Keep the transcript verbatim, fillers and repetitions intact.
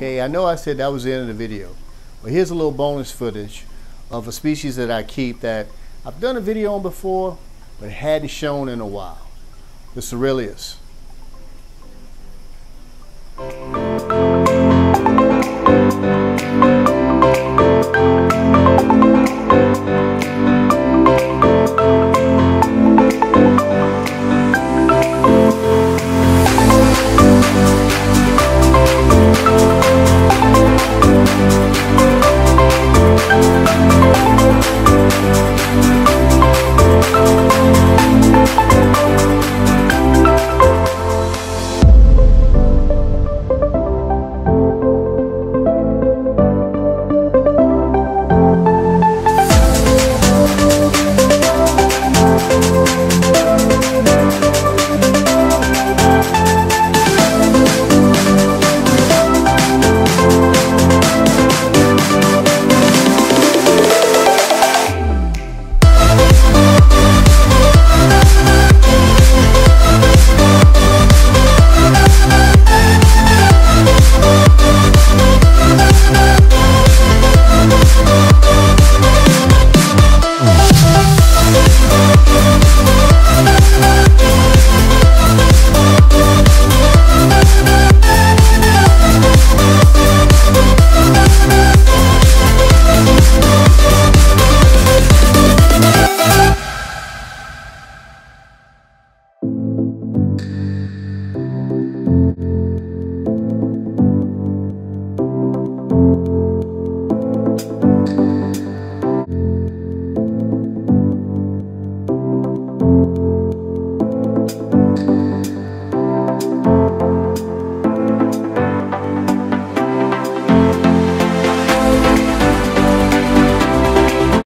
Okay, I know I said that was the end of the video, but here's a little bonus footage of a species that I keep that I've done a video on before, but hadn't shown in a while. The Cichlid.